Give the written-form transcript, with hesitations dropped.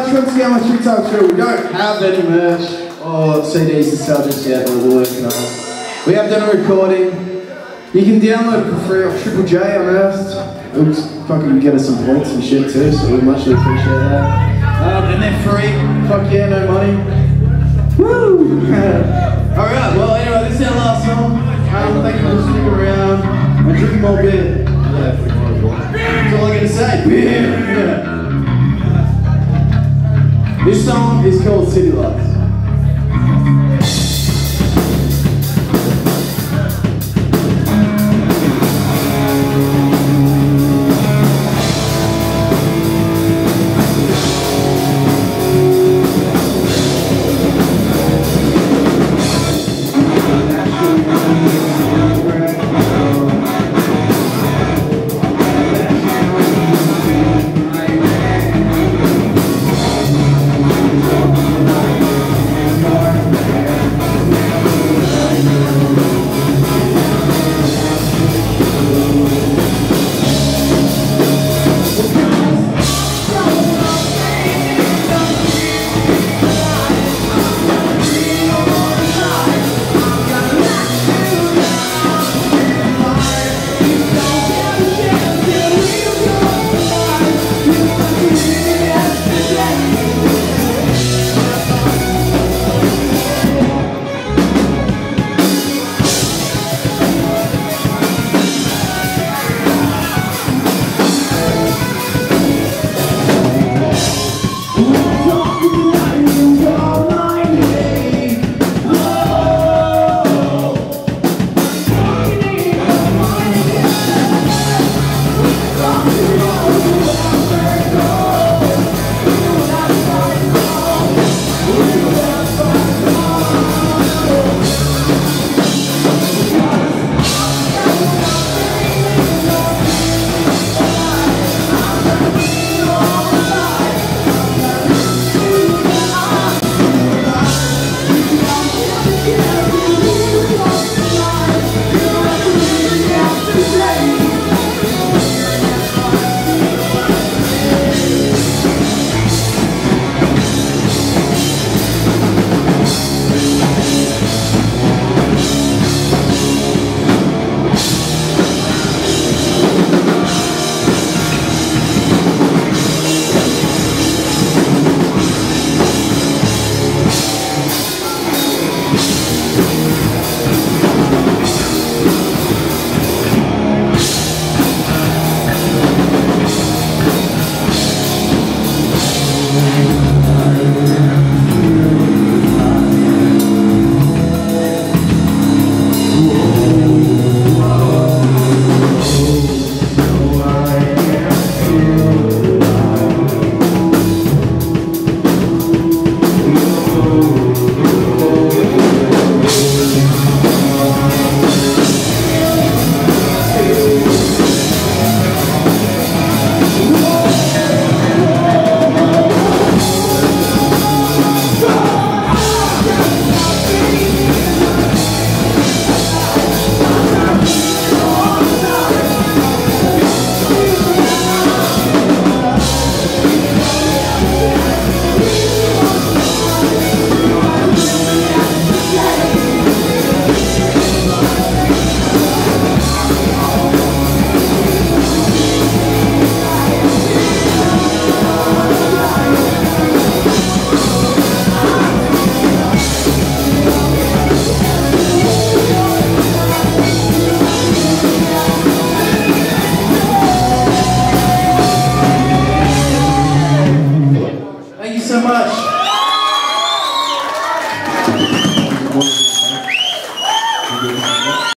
much. Once again, my 3 times through. We don't have any merch or CDs to sell just yet, but we're working on it. We have done a recording. You can download it for free off Triple J on Earth. It'll fucking get us some points and shit too, so we muchly appreciate that. And they're free. Fuck yeah, no money. Woo! Alright, well anyway, this is our last song. Thank you for sticking around. I'm drinking more beer. Yeah, that's all I gotta say. Beer! Yeah. This song is called City Lights. Thank you so much.